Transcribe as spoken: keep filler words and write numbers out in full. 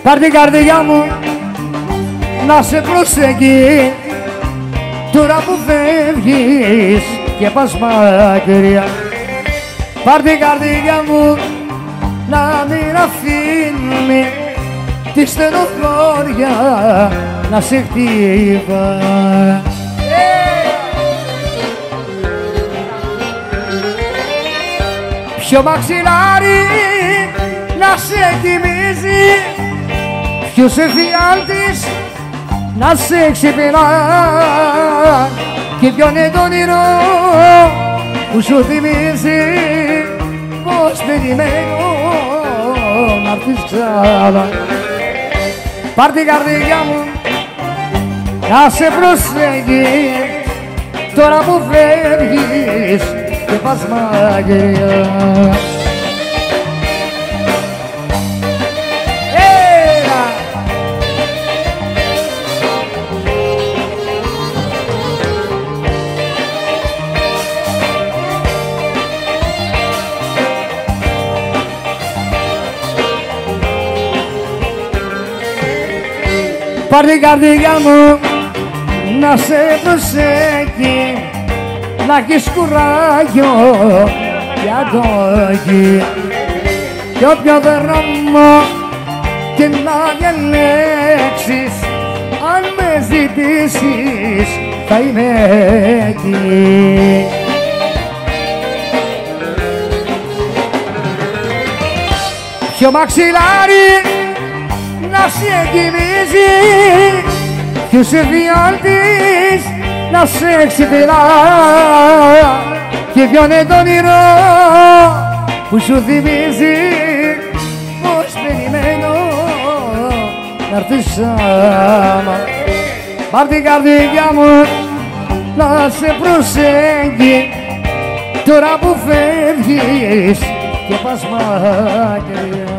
Πάρ' την καρδιά μου να σε προσεγγεί τώρα που φεύγεις και πας μακριά. Πάρ' την καρδιά μου να μην αφήνει τη στενοχώρια να σε χτύπα. Ποιο μαξιλάρι να σε κοιμίζει, ποιος εφιάλτης να σε ξεπερά και ποιον είναι το όνειρο που σου θυμίζει πως περιμένω να έρθεις ξανά. Πάρ' την καρδιά μου να σε προσέχει τώρα που φεύγεις και πας μακριά. Πάρ' την καρδιά μου να σε προσέχει, να έχεις κουράγιο για το εκεί κι όποιο δρόμο και να διαλέξεις, αν με ζητήσεις θα είμαι εκεί. Ποιο μαξιλάρι να σε κοιμίζει, ποιος εφιάλτης να σε ξεπερά και ποιον είναι το όνειρο που σου θυμίζει πως περιμένω να έρθεις σάμα. Πάρ' την καρδιά μου να σε προσέχει τώρα που φεύγεις και πας μακριά.